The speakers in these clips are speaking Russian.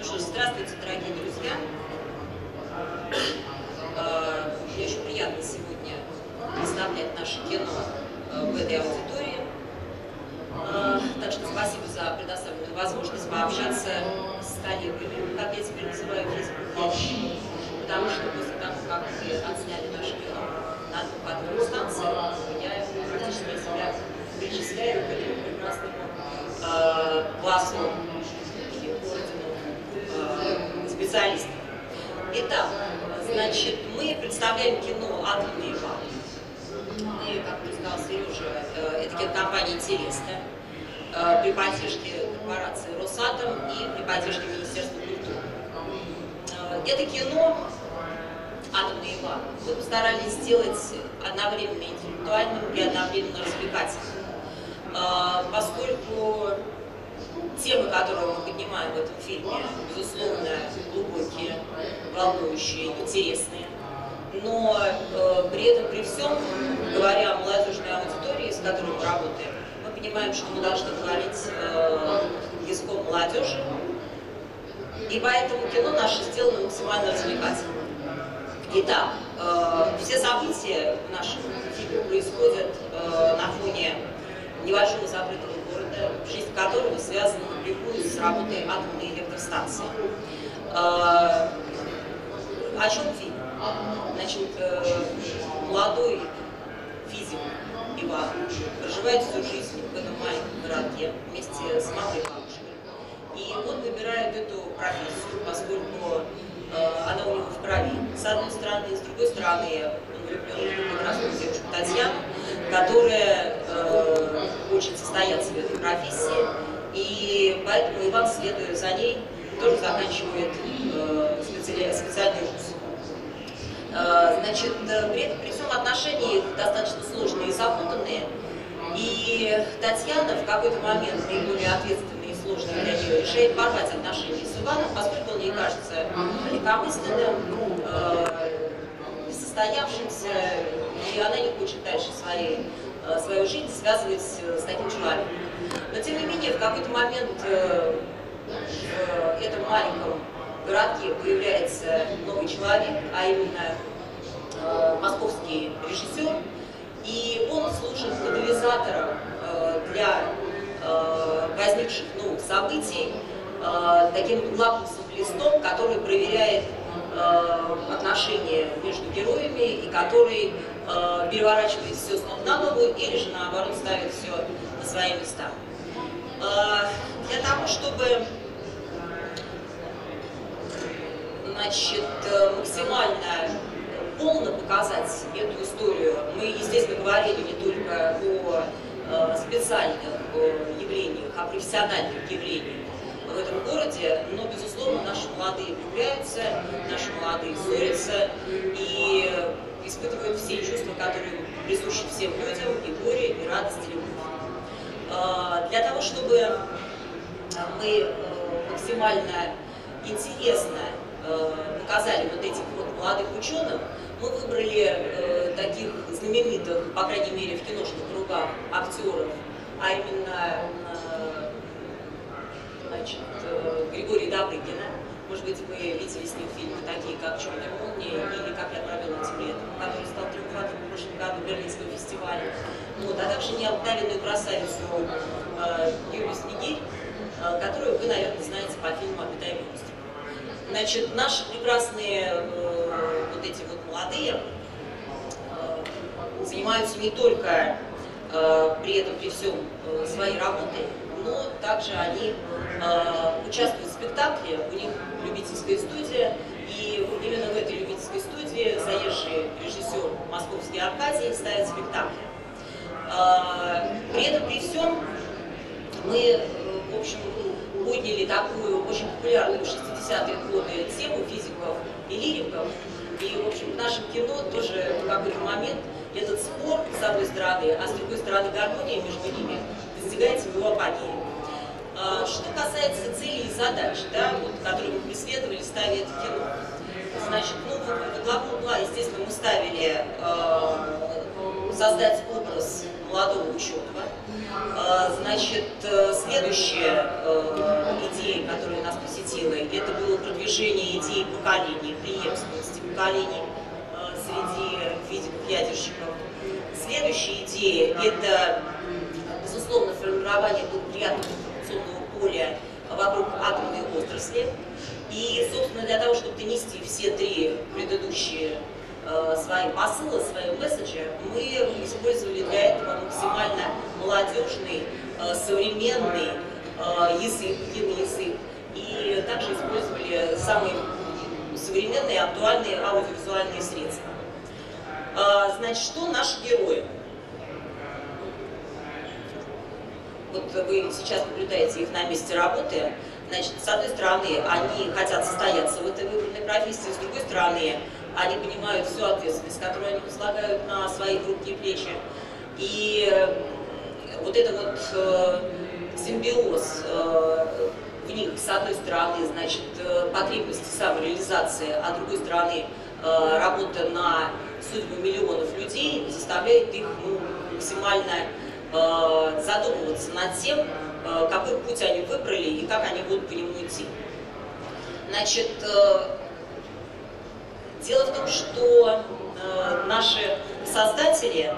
что ж, здравствуйте, дорогие друзья. Мне очень приятно сегодня представлять наше кино в этой аудитории. Так что спасибо за предоставленную возможность пообщаться с коллегами, как я теперь называю физику, потому что после того, как мы отсняли наше кино на двух одной станции, я практически себя причисляю к этому прекрасному классу и ордену специалистов. Итак, значит, мы представляем кино «Атомные бомбы». Мы, как уже сказал Сережа, это кинокомпания интересная, при поддержке корпорации «Росатом» и при поддержке Министерства культуры. Это кино «Атомные бомбы» мы постарались сделать одновременно интеллектуальным и одновременно развлекательным, поскольку темы, которые мы поднимаем в этом фильме, безусловно, глубокие, волнующие, интересные. Но при этом, при всем, говоря о молодежной аудитории, с которой мы работаем, мы понимаем, что мы должны говорить языком молодежи. И поэтому кино наше сделано максимально развлекательным. Итак, все события в нашем фильме происходят на фоне небольшого закрытого города, жизнь которого связана напрямую с работой атомной электростанции. О чем фильм? Значит, молодой физик Иван проживает всю жизнь в этом маленьком городке вместе с мамой и бабушкой. И он выбирает эту профессию, поскольку она у него в крови, с одной стороны, с другой стороны, он влюблен в прекрасную девушку Татьяну, которая хочет состояться в этой профессии, и поэтому Иван, следуя за ней, тоже заканчивает специальный вуз. Значит, при всем отношении их достаточно сложные и запутанные, и Татьяна в какой-то момент, наиболее ответственный и сложный для нее, решает порвать отношения с Иваном, поскольку он ей кажется легкомысленным, несостоявшимся, и она не хочет дальше свою жизнь связывать с таким человеком. Но тем не менее, в какой-то момент в этом маленьком городке появляется новый человек, а именно московский режиссер, и он служит катализатором для возникших новых событий, таким лакмусовым листом, который проверяет отношения между героями и который переворачивает все с ног на голову или же наоборот ставит все на свои места. Для того, чтобы максимально полно показать эту историю, мы, естественно, говорили не только о специальных явлениях, о профессиональных явлениях в этом городе, но, безусловно, наши молодые влюбляются, наши молодые ссорятся и испытывают все чувства, которые присущи всем людям, и горе, и радость, и любовь. Для того, чтобы мы максимально интересно показали вот этих вот молодых ученых, мы выбрали таких знаменитых, по крайней мере, в киношных кругах, актеров, а именно Григория Добрыгина. Может быть, вы видели с ним фильмы такие, как «Черная молния» или «Как я провел этим летом», который стал триумфатором в прошлом году Берлинского фестиваля. Вот, а также необыкновенную красавицу Юлию Снегирь, которую вы, наверное, знаете по фильму «Обитаемый остров». Значит, наши прекрасные вот эти вот молодые занимаются не только при этом, при всем своей работой, но также они участвуют в спектакле, у них любительская студия, и именно в этой любительской студии заезжий режиссер московский Аркадий ставит спектакли. При этом, при всем, мы, в общем, подняли такую очень популярную в 60-е годы тему физиков и лириков, и, в общем, в нашем кино тоже в какой-то момент этот спор, с одной стороны, а с другой стороны гармония между ними достигает своего апогея. Что касается целей и задач, да, вот, которые мы преследовали, ставя это кино, значит, во главу угла, естественно, мы ставили создать образ молодого ученого. Значит, следующая идея, которая нас посетила, это продвижения идей поколений, преемственности поколений среди физиков-ядерщиков. Следующая идея – это, безусловно, формирование благоприятного информационного поля вокруг атомной отрасли. И, собственно, для того, чтобы донести все три предыдущие свои посылы, свои месседжи, мы использовали для этого максимально молодежный, современный язык, киноязык. И также использовали самые современные, актуальные аудиовизуальные средства. Значит, что наши герои? Вот вы сейчас наблюдаете их на месте работы. Значит, с одной стороны, они хотят состояться в этой выбранной профессии, с другой стороны, они понимают всю ответственность, которую они возлагают на свои хрупкие плечи. И вот это вот симбиоз в них, с одной стороны, значит, потребности самореализации, а с другой стороны, работа на судьбу миллионов людей заставляет их максимально задумываться над тем, какой путь они выбрали и как они будут по нему идти. Значит, дело в том, что наши создатели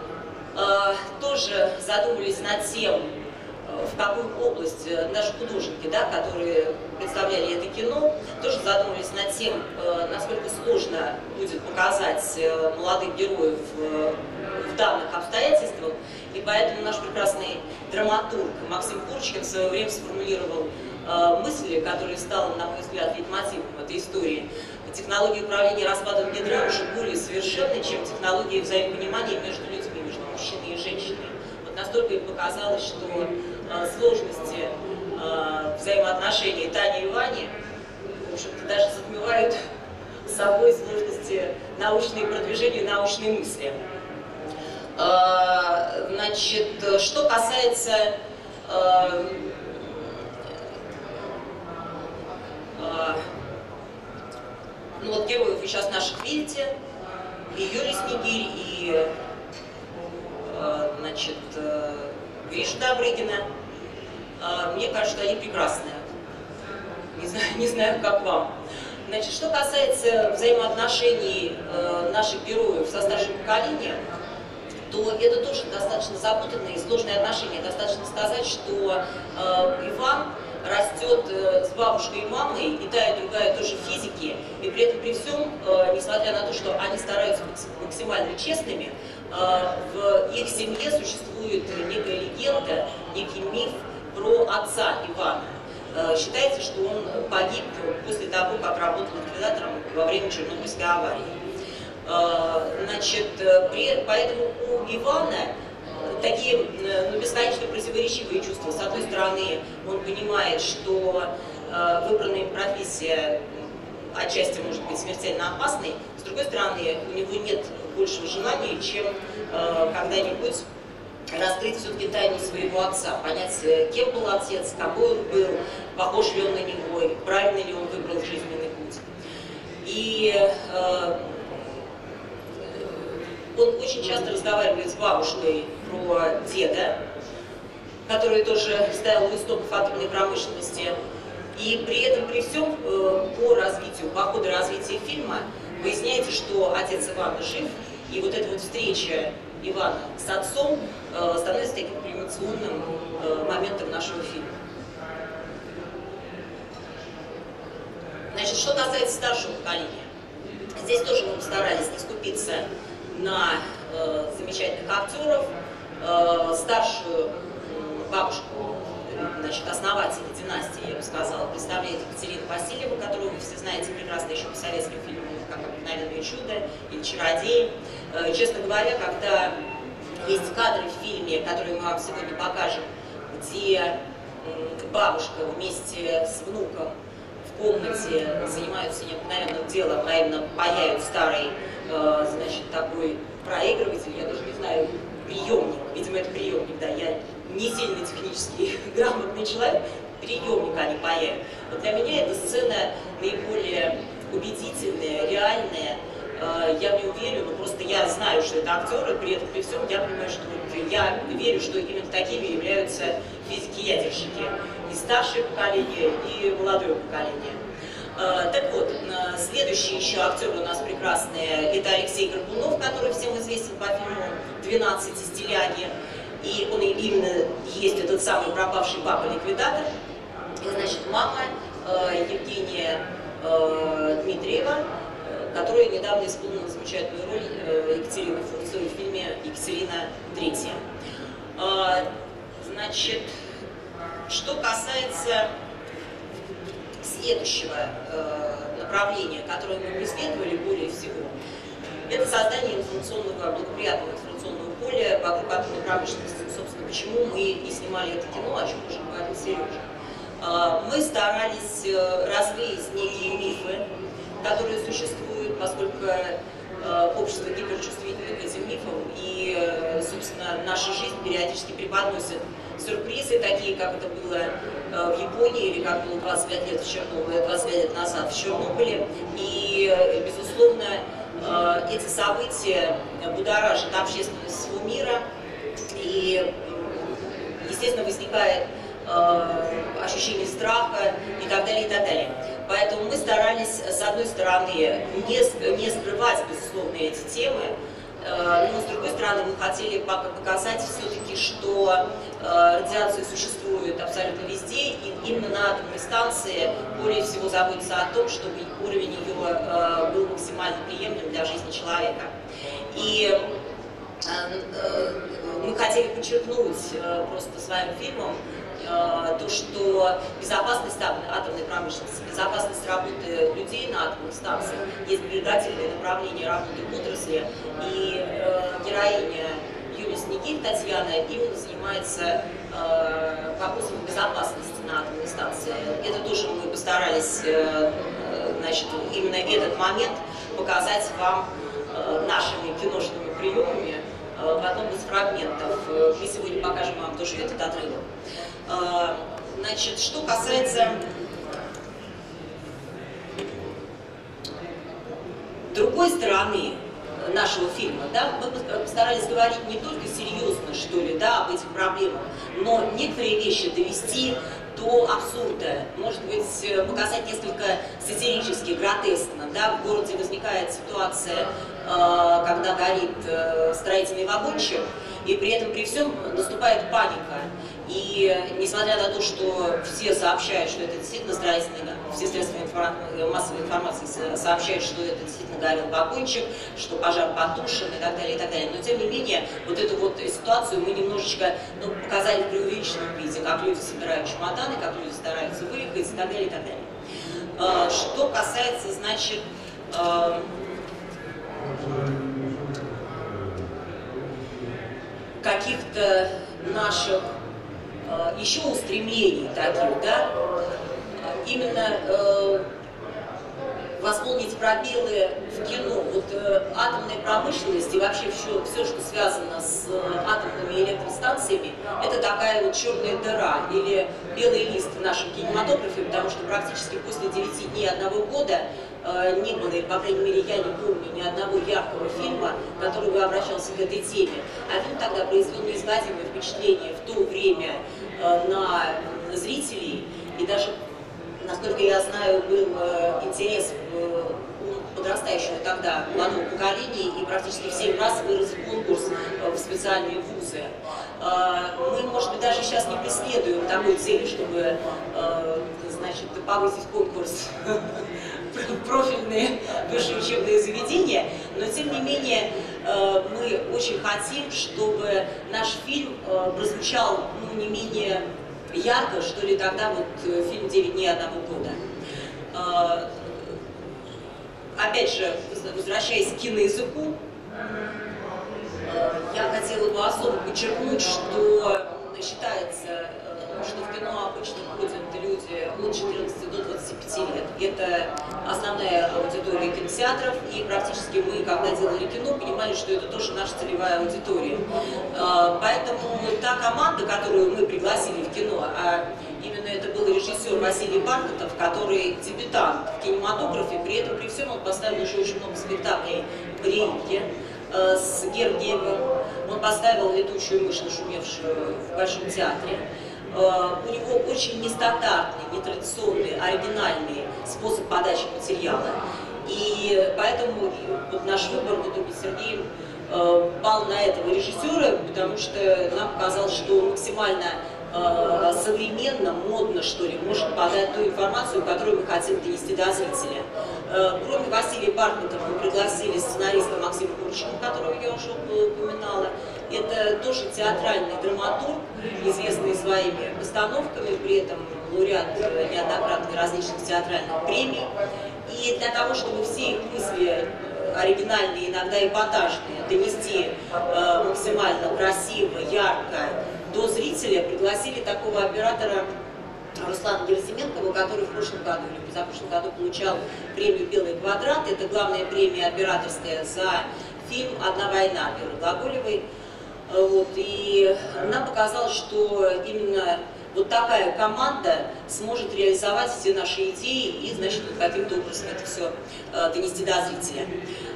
тоже задумывались над тем, в какую область, даже художники, да, которые представляли это кино, тоже задумывались над тем, насколько сложно будет показать молодых героев в данных обстоятельствах. И поэтому наш прекрасный драматург Максим Курочкин в свое время сформулировал мысль, которая стала, на мой взгляд, лейтмотивом этой истории. Технология управления распадом ядра уже более совершенна, чем технология взаимопонимания между людьми, между мужчиной и женщиной. Вот настолько им показалось, что сложности взаимоотношений Тани и Вани, в общем-то, даже затмевают собой сложности научные продвижения, научные мысли. Значит, что касается ну вот героев вы сейчас наших видите, и Юлию Снегирь, и значит, Гришу Добрыгина. Мне кажется, что они прекрасные. Не знаю, как вам. Значит, что касается взаимоотношений наших героев со старшим поколением, то это тоже достаточно запутанные и сложные отношения. Достаточно сказать, что Иван растет с бабушкой и мамой, и та, и другая тоже физики, и при этом при всем, несмотря на то, что они стараются быть максимально честными, в их семье существует некая легенда, некий миф про отца Ивана. Считается, что он погиб после того, как работал ликвидатором во время Чернобыльской аварии. Значит, поэтому у Ивана такие бесконечно противоречивые чувства. С одной стороны, он понимает, что выбранная им профессия отчасти может быть смертельно опасной, с другой стороны, у него нет большего желания, чем когда-нибудь раскрыть все-таки тайну своего отца, понять, кем был отец, какой он был, похож ли он на него, правильно ли он выбрал жизненный путь. И он очень часто разговаривает с бабушкой про деда, который тоже стоял у истоков атомной промышленности. И при этом, при всем, по ходу развития фильма, выясняется, что отец Ивана жив, и вот эта вот встреча Ивана с отцом становится таким кульминационным моментом нашего фильма. Значит, что касается старшего поколения, здесь тоже мы постарались не скупиться на замечательных актеров. Старшую бабушку, значит, основателя династии, я бы сказала, представляет Екатерина Васильева, которую вы все знаете прекрасно еще по советским фильмам, как «Обыкновенное чудо» или «Чародей». Честно говоря, когда есть кадры в фильме, которые мы вам сегодня покажем, где бабушка вместе с внуком в комнате занимаются необыкновенным делом, а именно паяют старый, значит, такой проигрыватель, я даже не знаю, приемник, видимо, это приемник, да, я не сильно технически грамотный человек, приемник они паяют. Вот для меня эта сцена наиболее убедительная, реальная. Я в нее верю, но просто я знаю, что это актеры, при этом при всем я понимаю, что вот я верю, что именно такими являются физики-ядерщики. И старшее поколение, и молодое поколение. Так вот, следующий еще актер у нас прекрасный, это Алексей Горбунов, который всем известен по фильму «12 стиляги». И он именно есть этот самый пропавший папа-ликвидатор. И, значит, мама Евгения Дмитриева, которая недавно исполнила замечательную роль Екатерины Фурцевой в фильме «Екатерина III». Значит, что касается следующего направления, которое мы преследовали более всего, это создание благоприятного информационного поля вокруг атомной промышленности. Собственно, почему мы и снимали это кино, о чем уже говорил Сережа. Мы старались развеять некие мифы, которые существуют, поскольку общество гиперчувствительно к этим мифам, и, собственно, наша жизнь периодически преподносит сюрпризы, такие, как это было в Японии, или как было 25 лет назад в Чернобыле. И, безусловно, эти события будоражат общественность всего мира, и, естественно, возникает ощущение страха и так далее, и так далее. Поэтому мы старались, с одной стороны, не скрывать, безусловно, эти темы, но, с другой стороны, мы хотели показать все-таки, что радиация существует абсолютно везде, и именно на атомной станции более всего заботиться о том, чтобы уровень ее был максимально приемлем для жизни человека. И мы хотели подчеркнуть просто своим фильмом то, что безопасность атомной промышленности, безопасность работы людей на атомных станциях есть прерогативное направление работы в отрасли, и героиня Юлия Снегирь, Татьяна, именно занимается вопросом безопасности на атомной станции. Это тоже мы постарались, значит, именно этот момент показать вам нашими киношными приемами в одном из фрагментов. Мы сегодня покажем вам тоже этот отрывок. Значит, что касается другой стороны нашего фильма, да, мы постарались говорить не только серьезно, что ли, да, об этих проблемах, но некоторые вещи довести до абсурда, может быть, показать несколько сатирически, гротескно, да, в городе возникает ситуация, когда горит строительный вагончик, и при этом при всем наступает паника. И несмотря на то, что все сообщают, что это действительно строительный, все средства массовой информации сообщают, что это действительно горел вагончик, что пожар потушен и так далее, но тем не менее, вот эту вот ситуацию мы немножечко показали в преувеличенном виде, как люди собирают чемоданы, как люди стараются выехать и так далее, и так далее. Что касается, значит, каких-то наших еще устремлений таких, да, именно восполнить пробелы в кино. Вот атомная промышленность и вообще все, что связано с атомными электростанциями, это такая вот черная дыра или белый лист в нашем кинематографе, потому что практически после 9 дней одного года не было, или, по крайней мере, я не помню ни одного яркого фильма, который бы обращался к этой теме. А фильм тогда произвел неизгладимое впечатление в то время на зрителей, и даже, насколько я знаю, был интерес у подрастающего тогда молодого поколения, и практически в 7 раз вырос конкурс в специальные вузы. Мы, может быть, даже сейчас не преследуем такой цели, чтобы, значит, повысить конкурс профильные высшие учебные заведения, но тем не менее мы очень хотим, чтобы наш фильм прозвучал, ну, не менее ярко, что ли, тогда вот фильм «9 дней одного года». Опять же, возвращаясь к киноязыку, я хотела бы особо подчеркнуть, что считается, что в кино обычно ходят люди от 14 до 25 лет. Это основная аудитория кинотеатров, и практически мы, когда делали кино, понимали, что это тоже наша целевая аудитория. Поэтому та команда, которую мы пригласили в кино, а именно это был режиссер Василий Бархатов, который дебютант в кинематографе, при этом при всем он поставил еще очень много спектаклей в Риге с Гергиевым, он поставил «Летучую мышь, нашумевшую в Большом театре». У него очень нестандартные, нетрадиционные, оригинальные способ подачи материала. И поэтому вот наш выбор вот с Сергеем пал на этого режиссера, потому что нам показалось, что он максимально современно, модно, что ли, может подать ту информацию, которую мы хотим донести до зрителя. Кроме Василия Пархмутова мы пригласили сценариста Максима Курчина, которого я уже упоминала. Это тоже театральный драматург, известный своими постановками, при этом лауреат неоднократно различных театральных премий. И для того, чтобы все их мысли оригинальные, иногда эпатажные, донести максимально красиво, ярко до зрителя, пригласили такого оператора Руслана Герасименкова, который в прошлом году или позапрошлом году получал премию «Белый квадрат». Это главная премия операторская за фильм «Одна война» Веры Глаголевой. Вот, и нам показалось, что именно вот такая команда сможет реализовать все наши идеи и, значит, каким-то образом это все донести до зрителя.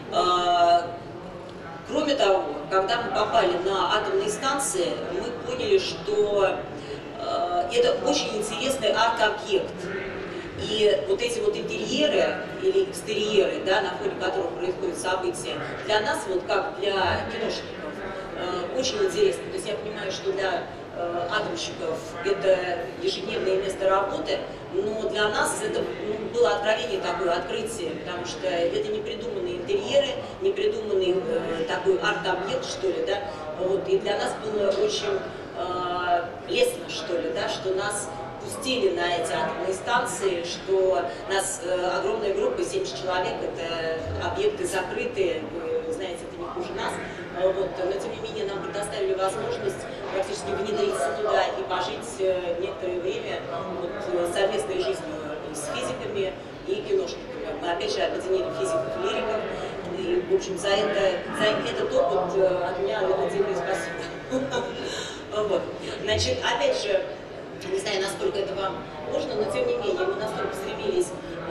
Кроме того, когда мы попали на атомные станции, мы поняли, что это очень интересный арт-объект. И вот эти вот интерьеры или экстерьеры, да, на фоне которых происходят события, для нас, вот как для киношников, очень интересно. То есть я понимаю, что для атомщиков это ежедневное место работы, но для нас это было откровение, такое открытие, потому что это не придуманные интерьеры, не придуманный такой арт-объект, что ли, да, вот, и для нас было очень лестно, что ли, да, что нас пустили на эти атомные станции, что нас огромная группа, 70 человек, это объекты закрытые, вы знаете, это не хуже нас, вот, но тем не менее нам предоставили возможность практически внедриться туда и пожить некоторое время вот, совместной жизнью с физиками и киношниками. Мы опять же объединили физиков и лириков, и в общем за этот опыт от меня отдельное спасибо. Вот. Значит, опять же, не знаю, насколько это вам можно, но тем не менее мы настолько стремились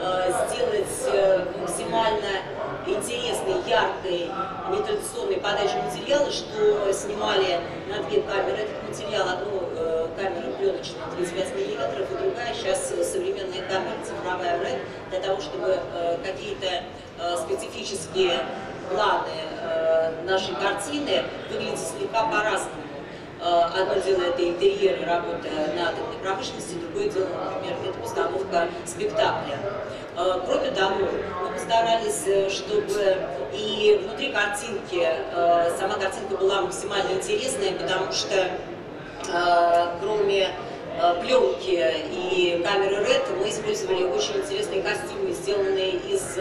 сделать максимально интересной, яркой, нетрадиционной подачей материала, что снимали на две камеры этот материал. Одну камеру пленочную 35 мм, и другая сейчас современная камера цифровая RED, для того, чтобы какие-то специфические планы нашей картины выглядели слегка по-разному. Одно дело это интерьеры, работа на атомной промышленности, другое дело, например, это постановка спектакля. Кроме того, мы постарались, чтобы и внутри картинки сама картинка была максимально интересная, потому что кроме пленки и камеры RED мы использовали очень интересные костюмы, сделанные из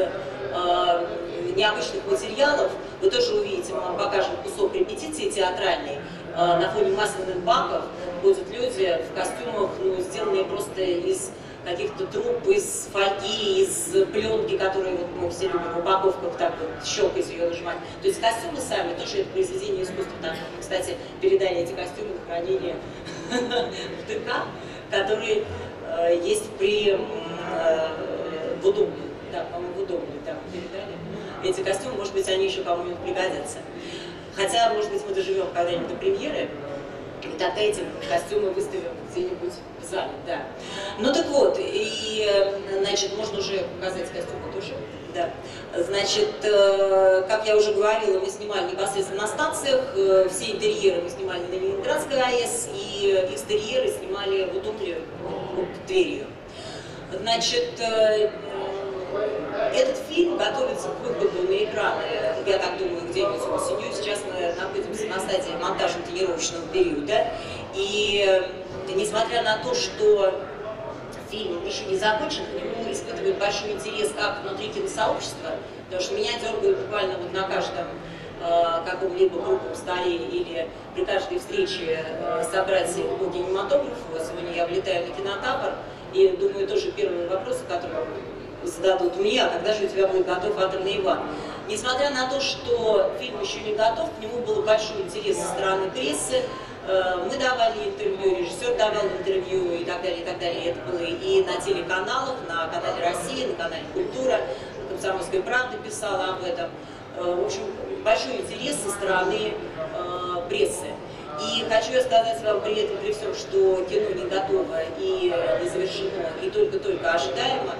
необычных материалов. Вы тоже увидите, мы вам покажем кусок репетиции театральной. На фоне масляных баков ходят люди в костюмах, ну, сделанные просто из каких-то труб, из фольги, из пленки, которые вот, мы все любим в упаковках, так вот щелкать ее, нажимать. То есть костюмы сами тоже это произведение искусства. Там, кстати, передали эти костюмы на хранение в ТК, который есть при Удомле. Да, по-моему, в Удомле там передали. Эти костюмы, может быть, они еще кому-нибудь пригодятся. Хотя, может быть, мы доживем когда-нибудь до премьеры, и тогда эти костюмы выставим где-нибудь в зале, да. Ну так вот, и, значит, можно уже показать костюмы тоже, да. Значит, как я уже говорила, мы снимали непосредственно на станциях, все интерьеры мы снимали на Ленинградской АЭС, и экстерьеры снимали в Удомле под Тверью. Значит, этот фильм готовится к выходу на экраны, я так думаю, где-нибудь осенью. Сейчас мы находимся на стадии монтажно-тренировочного периода. И несмотря на то, что фильм еще не закончен, к нему испытывает большой интерес как внутри киносообщества, потому что меня дергают буквально вот на каждом каком-либо крупном столе или при каждой встрече собратьев по кинематографу. Сегодня я влетаю на кинотавр и думаю, тоже первый вопрос, который зададут мне, а когда же у тебя будет готов «Атомный Иван». Несмотря на то, что фильм еще не готов, к нему был большой интерес со стороны прессы, мы давали интервью, режиссер давал интервью и так далее, и так далее. Это было и на телеканалах, на канале «Россия», на канале «Культура», «Комсомольская правда» писала об этом. В общем, большой интерес со стороны прессы. И хочу я сказать вам при этом, при всем, что кино не готово и не завершено, и только-только ожидаемо.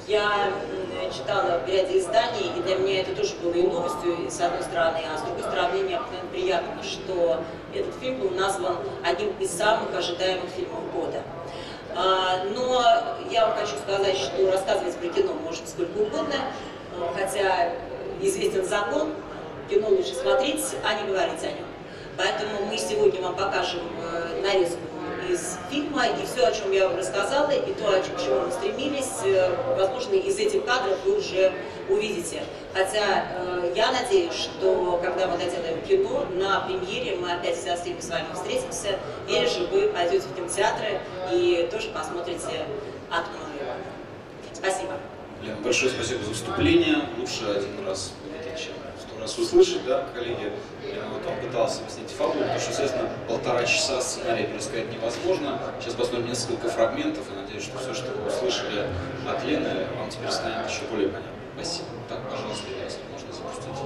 Я читала в ряде изданий, и для меня это тоже было и новостью, с одной стороны, а с другой стороны, мне приятно, что этот фильм был назван одним из самых ожидаемых фильмов года. Но я вам хочу сказать, что рассказывать про кино можно сколько угодно, хотя известен закон, кино лучше смотреть, а не говорить о нем. Поэтому мы сегодня вам покажем нарезку из фильма, и все, о чем я вам рассказала, и то, к чему мы стремились, возможно, из этих кадров вы уже увидите. Хотя я надеюсь, что когда мы доделаем кино, на премьере мы опять со всеми с вами встретимся, или же вы пойдете в кинотеатры и тоже посмотрите «Атомную его». Спасибо. Лена, большое спасибо за выступление. Лучше один раз увидеть, чем 100 раз услышать, да, коллеги? Я вот он пытался объяснить фабулу, потому что, естественно, 1,5 часа сценария пересказать невозможно. Сейчас посмотрим несколько фрагментов, и надеюсь, что все, что вы услышали от Лены, вам теперь станет еще более понятно. Спасибо. Так, пожалуйста, если можно запустить.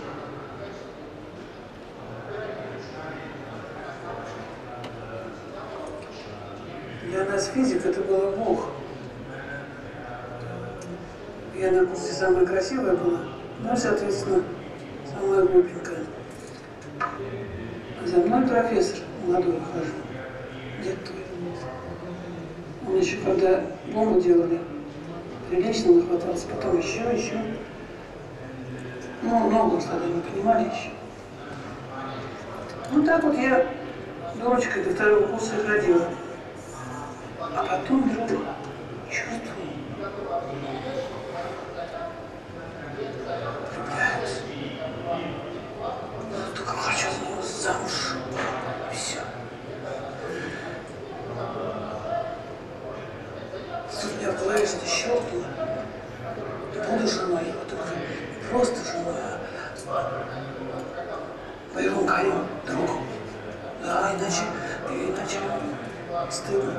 Для нас физик это было Бог. Я на курсе самая красивая была, ну, соответственно, самая глупенькая. За мной профессор молодой хожу, дед твой. Он еще, когда бомбу делали, прилично нахватался, потом еще. Ну, много тогда не понимали еще. Ну, так вот я дурочкой до 2-го курса и ходила. А потом вдруг чувствую, влюбляюсь. Только хочу за него замуж. И все. Тут у меня в голове что-то щелкнуло. Буду женой, вот только не просто женой, а боевым конем, другом. Да, иначе стыдно.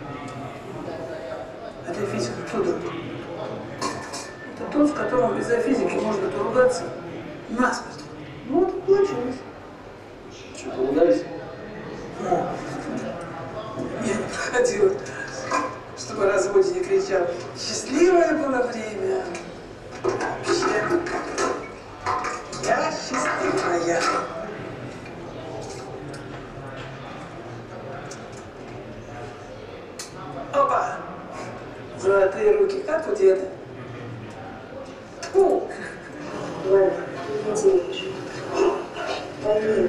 Это физик, кто друг? Это тот, с которым из-за физики можно поругаться насмерть. Ну вот и получилось. Что, поругались? Да. Я не проходила, чтобы о разводе не кричал. Счастливое было время. Вообще. Я счастливая. Опа! Золотые руки, как у деда. Фу! Валя, Владимирович, пойми,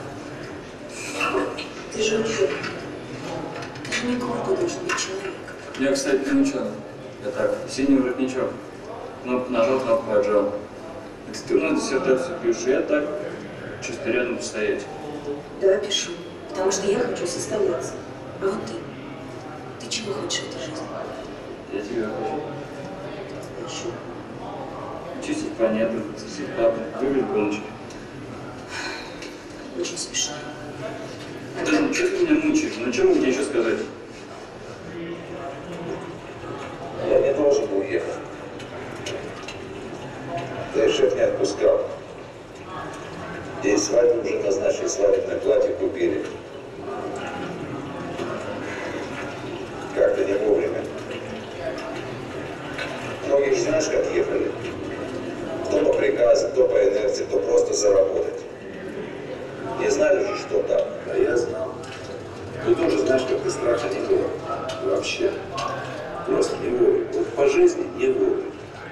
ты же ученый. Ты же не гордый должен быть человек. Я, кстати, не ученый. Я так, синий воротничок. Кнопку нажал, кнопку отжал. Это ты на диссертацию пишешь, я так, чисто рядом постоять. Да, пишу, потому что я хочу состояться. А вот ты? Ты чего хочешь в этой жизни? Я тебя хочу. Еще. Чистить планету, цветить папу, выиграть гоночки. Очень смешно. Да ну что ты меня мучаешь? Ну что мне еще сказать? Я не должен был ехать. Да и шеф не отпускал. День свадьбы уже назначили, свадебное платье купили. Как-то не вовремя. Многие же знаешь, как ехали. Кто по приказу, кто по инерции, кто просто заработать. Не знали же, что там. Да я знал. Ты тоже знаешь, как ты страха не было. Вообще. Просто не вовремя. Вот по жизни не вовремя.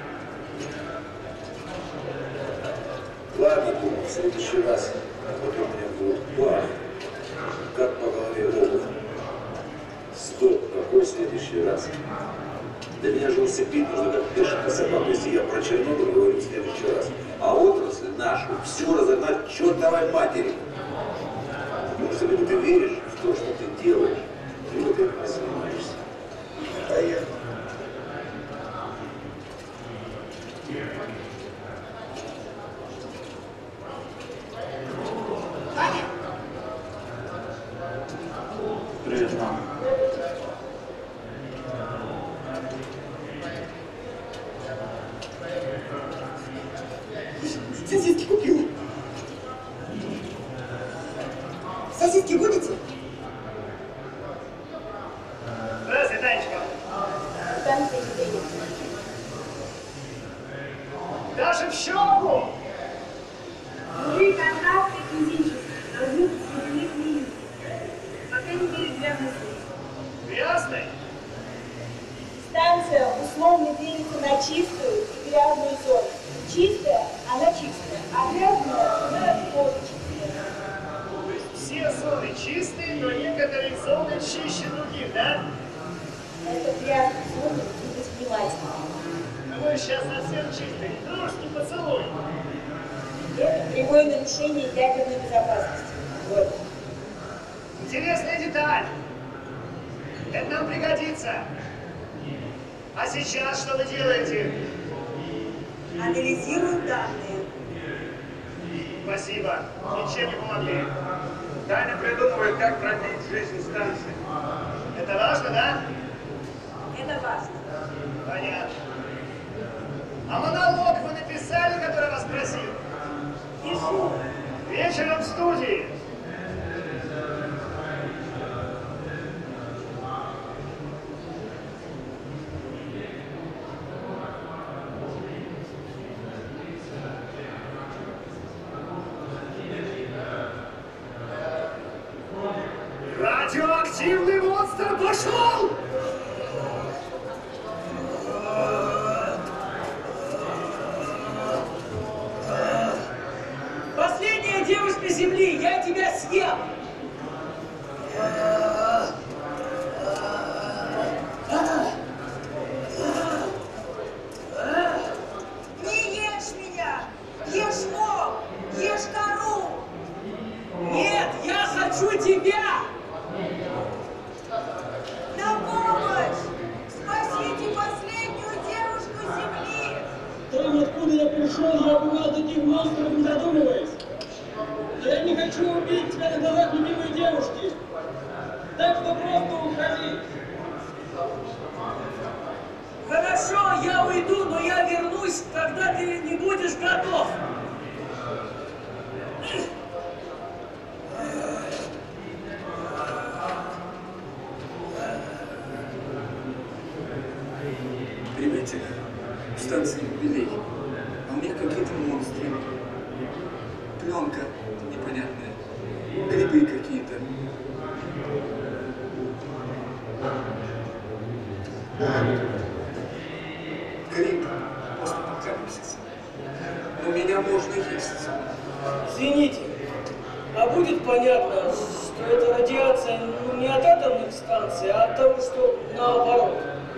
Ладно, думал, в следующий раз. Вот у меня будет план. Как по голове обувь. Стоп, какой следующий раз? Для меня же усыпить нужно как бешеный собак. Если я про Чернобыль говорю в следующий раз. А отрасль нашу все разогнать к чертовой матери. Потому что либо ты веришь в то, что ты делаешь, либо ты не занимаешься. Поехали. Привет, мама. Сосиски купила. Сосиски будете? Здравствуйте, Танечка. Даже в щеку! Любые контакты физические должны быть сведены к минимуму. По крайней мере, для мыслей. Грязный? Станция условно делится на чистую и грязную зону. Чистая, она чистая, а грязная, она тоже чистая. То есть все зоны чистые, но некоторые зоны чище других, да? Это грязная зона, не быть внимательным. Ну, сейчас совсем чистый. Дружки поцелуй. Это прямое нарушение ядерной безопасности. Вот. Интересная деталь. Это нам пригодится. А сейчас что вы делаете? Анализируем данные. Спасибо. Ничем не помогли. Тайно придумывает, как продлить жизнь станции. Это важно, да? Это важно. Понятно. А монолог вы написали, который вас просил? Пишу. Вечером в студии. Радиоактивный монстр пошел! Последняя девушка Земли, я тебя съем! Не ешь меня! Ешь мох! Ешь кору! Нет, я хочу тебя! На помощь! Спасите последнюю девушку Земли! Там, откуда я пришел, я убивал таких монстров, не задумываясь. Но я не хочу убить тебя на глазах любимой девушки. Так что просто уходи. Хорошо, я уйду, но я вернусь, когда ты не будешь готов. Понимаете, в станции юбилей, а у них какие-то монстры. Пленка непонятная, грибы какие-то. Гриб постапокалипсиса. Но меня можно есть. Извините, а будет понятно, что это радиация не от атомных станций, а от того, что наоборот?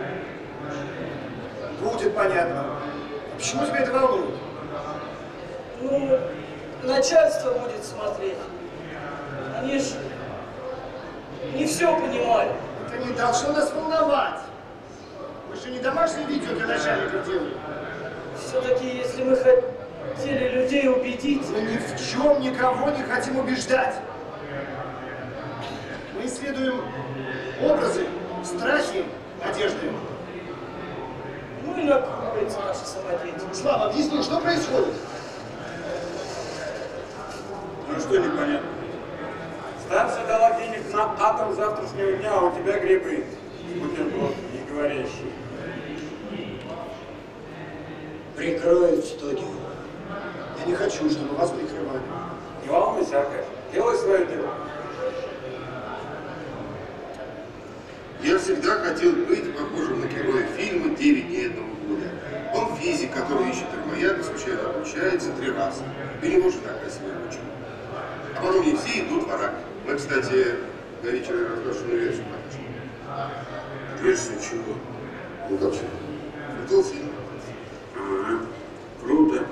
Будет понятно. Почему тебя это волнует? Ну, начальство будет смотреть. Они ж не все понимают. Это не должно нас волновать. Мы же не домашнее видео для начальников делаем. Все-таки, если мы хотели людей убедить... Мы ни в чем никого не хотим убеждать. Мы исследуем образы, страхи, надежды. Ну и накроется наша самодеятельность. Слава, объясни, что происходит? Ну что непонятно? Станция дала денег на атом завтрашнего дня, а у тебя грибы. Бутерброд не говорящий. Прикроют студию. Я не хочу, чтобы вас прикрывали. Не волнуйся, Аркадий. Делай свое дело. Я всегда хотел быть похожим на героя фильма «9 дней одного года». Он физик, который ищет термояд и случайно обучается 3 раза. И у него жена красивая очень. А потом не все идут в Арак. Мы, кстати, на вечере разглашенную версию покажем. Версию чего? Ну как же? Был фильм. Ага. Круто.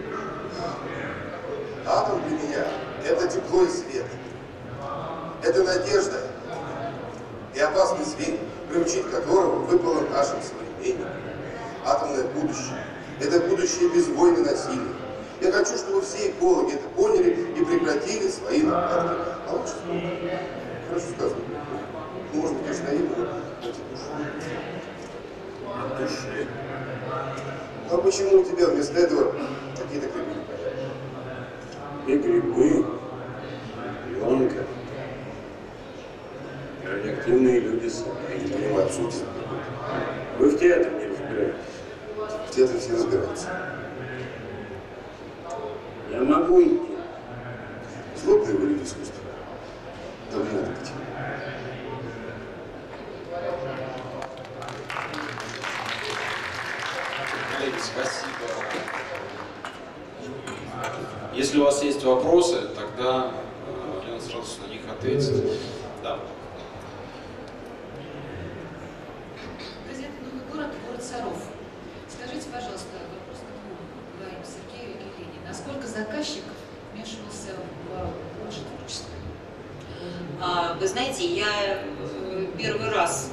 Атом для меня – это тепло и свет. Это надежда и опасный зверь, приучить которого выпало нашим современникам. Атомное будущее – это будущее без войн и насилия. Я хочу, чтобы все экологи это поняли и прекратили свои нападки. А лучше вспомнить. Хорошо сказано. Ну, может быть, конечно, наивно, но от души. От души. А почему у тебя вместо этого какие-то грибы? И грибы, пленка. Радиоактивные люди сами. Я не понимаю суть. Вы в театре не разбираетесь. В театре все разбираются. Я могу идти. Злобные вы люди искусства. Там не надо быть. Коллеги, спасибо. Если у вас есть вопросы, тогда Лена сразу на них ответит. Да. Газета «Новый город», город Саров. Скажите, пожалуйста, вопрос к двоим, Сергею и Лене. Насколько заказчик вмешивался в ваше творчество? Вы знаете, я первый раз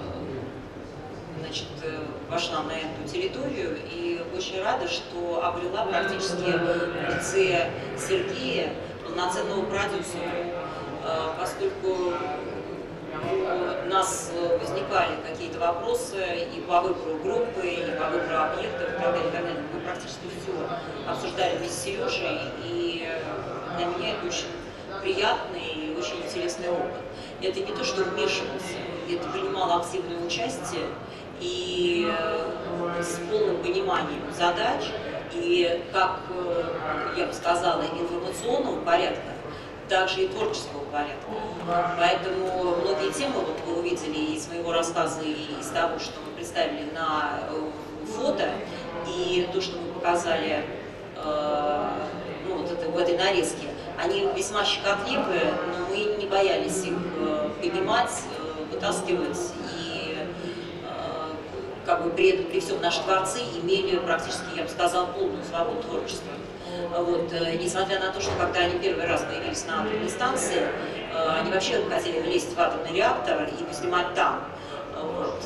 вошла на эту территорию и очень рада, что обрела практически в лице Сергея полноценного продюсера, поскольку у нас возникали какие-то вопросы и по выбору группы, и по выбору объектов, и так далее, и так далее. Мы практически все обсуждали вместе с Сережей, и для меня это очень приятный и очень интересный опыт. Это не то, что вмешивался, это принимал активное участие и с полным пониманием задач, и, как я бы сказала, информационного порядка, также и творческого порядка. Поэтому многие темы вот вы увидели из моего рассказа и из того, что мы представили на фото, и то, что мы показали в этой нарезке, они весьма щекотливые, но мы не боялись их поднимать, вытаскивать, и при всем наши творцы имели практически, я бы сказала, полную свободу творчества. Вот, несмотря на то, что когда они первый раз появились на атомной станции, они вообще хотели влезть в атомный реактор и поснимать там. Вот.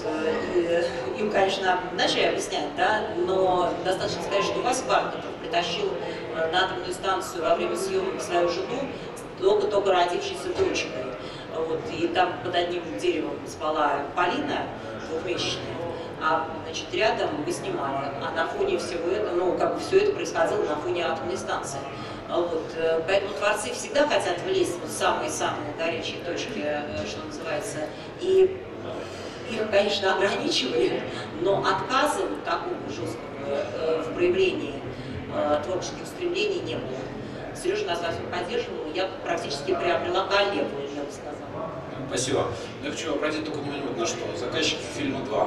И им, конечно, начали объяснять, да, но достаточно сказать, что Вася Бархатов притащил на атомную станцию во время съемок свою жену, только-только родившейся дочкой. Вот. И там под одним деревом спала Полина, двухмесячная, а рядом мы снимали. А на фоне всего этого, все это происходило на фоне атомной станции. Вот. Поэтому творцы всегда хотят влезть в самые-самые горячие точки, что называется. И их, конечно, ограничивали, но отказа такого жесткого в проявлении творческих устремлений не было. Сережа нас во всем поддерживал, я практически приобрела коллегу, я бы сказала. Спасибо. Я хочу обратить только внимание на что. Заказчик фильма 2.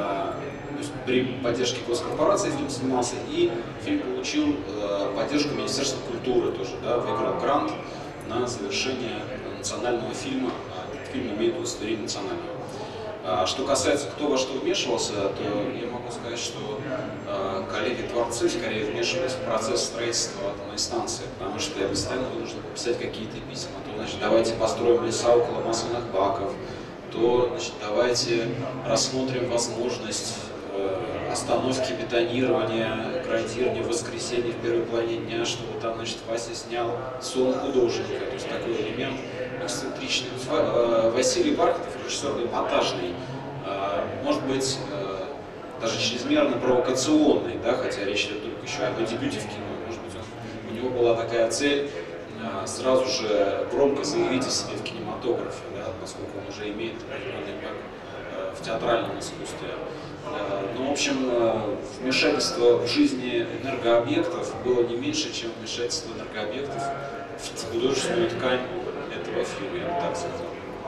То есть при поддержке госкорпорации фильм снимался, и фильм получил поддержку Министерства культуры тоже, да, выиграл грант на завершение национального фильма. Этот фильм имеет удостоверение национального. Что касается, кто во что вмешивался, то я могу сказать, что коллеги-творцы скорее вмешивались в процесс строительства атомной станции, потому что я постоянно вынужден писать какие-то письма. То, значит, давайте построим леса около масляных баков, то, значит, давайте рассмотрим возможность остановки бетонирования, градирования в воскресенье в первой половине дня, чтобы там, значит, Вася снял сон художника, то есть такой элемент эксцентричный. Василий Бархатов, режиссер эпатажный, может быть, даже чрезмерно провокационный, да, хотя речь идет только еще о дебюте в кино, может быть, у него была такая цель сразу же громко заявить о себе в кинематографе, да, поскольку он уже имеет определенный бэк в театральном искусстве. Ну, в общем, вмешательство в жизни энергообъектов было не меньше, чем вмешательство энергообъектов в художественную ткань этого фильма, я бы так сказал.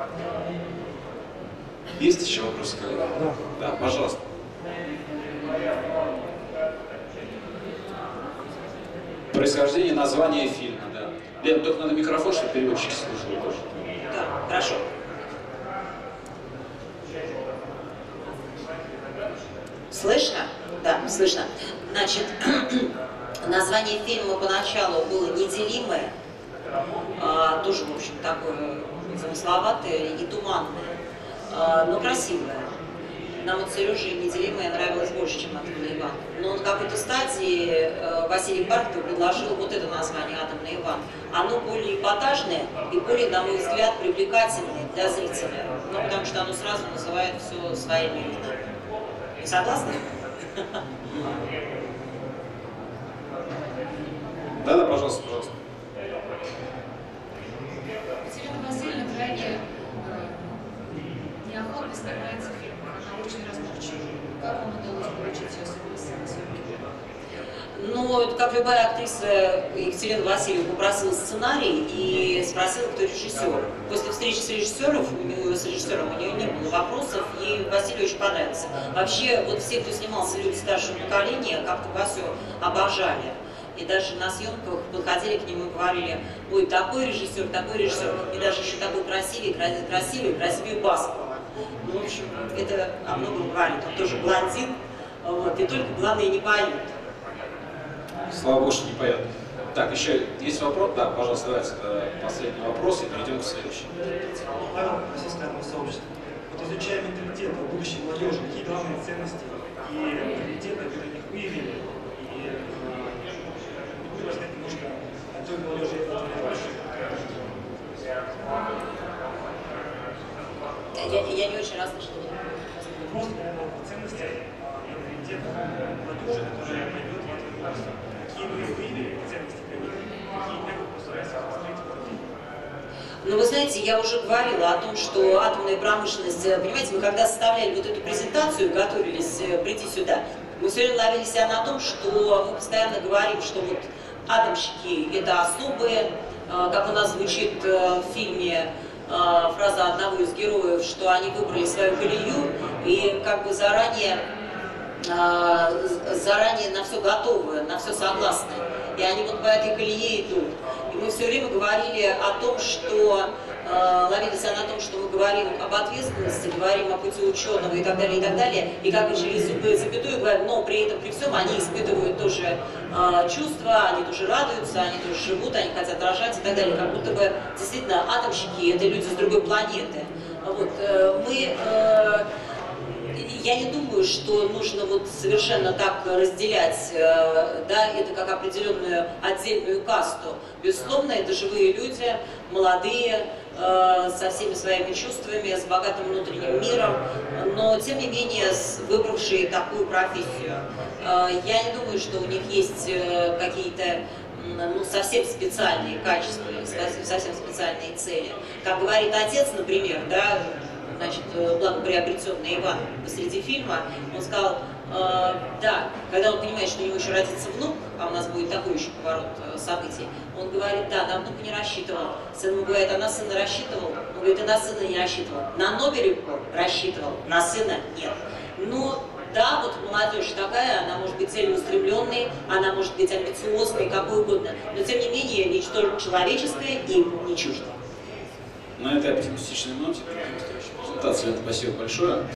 Есть еще вопросы, коллеги? Да, пожалуйста. Происхождение названия фильма, да. Лен, только надо микрофон, чтобы переводчик слушал тоже. Да, хорошо. Слышно? Да, слышно. Значит, название фильма поначалу было «Неделимое», тоже, в общем, такое замысловатое и туманное, но красивое. Нам вот Сереже «Неделимое» нравилось больше, чем «Атомный Иван». Но на какой-то стадии Василий Бархатов предложил вот это название «Атомный Иван». Оно более эпатажное и более, на мой взгляд, привлекательное для зрителя. Ну, потому что оно сразу называет все своими именами. Вы согласны? Да, пожалуйста, пожалуйста. Екатерина Васильевна крайне неохотно снимается в фильмах, она очень разборчива. Как вам удалось получить ее согласие? Ну, как любая актриса, Екатерина Васильева попросила сценарий и спросила, кто режиссер. После встречи с режиссером у нее не было вопросов, и Василию очень понравился. Вообще, вот все, кто снимался люди старшего поколения, как-то Васю обожали. И даже на съемках подходили к нему и говорили: ой, такой режиссер, и даже еще такой красивый Басков. Ну, в общем, это о многом говорит. Он тоже блондин, вот, и только главное не поет. Слава Богу, что не поет. Так, еще есть вопрос? Да, пожалуйста, давайте последний вопрос и перейдем к следующему. Павел, российское сообщество. Вот изучая менталитет будущей молодежи, какие главные ценности и менталитеты вы на них выявили? И буду рассказать немножко о той молодежи, Я не очень расслышала. Просто ценности менталитета молодежи, которая пойдет в эту область. Какие вы выявили ценности для них? Какие меры постараются раскрыть в этом? Ну, вы знаете, я уже говорила о том, что атомная промышленность, понимаете, мы когда составляли вот эту презентацию, готовились прийти сюда, мы все время ловили себя на том, что мы постоянно говорим, что вот атомщики это особые, как у нас звучит в фильме фраза одного из героев, что они выбрали свою колею и как бы заранее на все готовы, на все согласны. И они вот по этой колее идут. И мы все время говорили о том, что ловили себя на том, что мы говорим об ответственности, говорим о пути ученого и так далее, и как бы через запятую говорим, но при этом, при всем, они испытывают тоже чувства, они тоже радуются, они тоже живут, они хотят рожать и так далее. Как будто бы действительно атомщики — это люди с другой планеты. Вот, я не думаю, что нужно вот совершенно так разделять, да, это как определенную отдельную касту. Безусловно, это живые люди, молодые, со всеми своими чувствами, с богатым внутренним миром, но тем не менее выбравшие такую профессию. Я не думаю, что у них есть какие-то совсем специальные качества, совсем специальные цели. Как говорит отец, например, да, значит, благоприобретенный Иван посреди фильма, он сказал, да, когда он понимает, что у него еще родится внук, а у нас будет такой еще поворот событий, он говорит, да, на внука не рассчитывал. Сын ему говорит, а на сына рассчитывал? Он говорит, и на сына не рассчитывал. На Нобелевку рассчитывал, на сына нет. Но да, вот молодежь такая, она может быть целеустремленной, она может быть амбициозной, какой угодно, но тем не менее ничто человеческое им не чуждо. На этой оптимистичной ноте спасибо большое.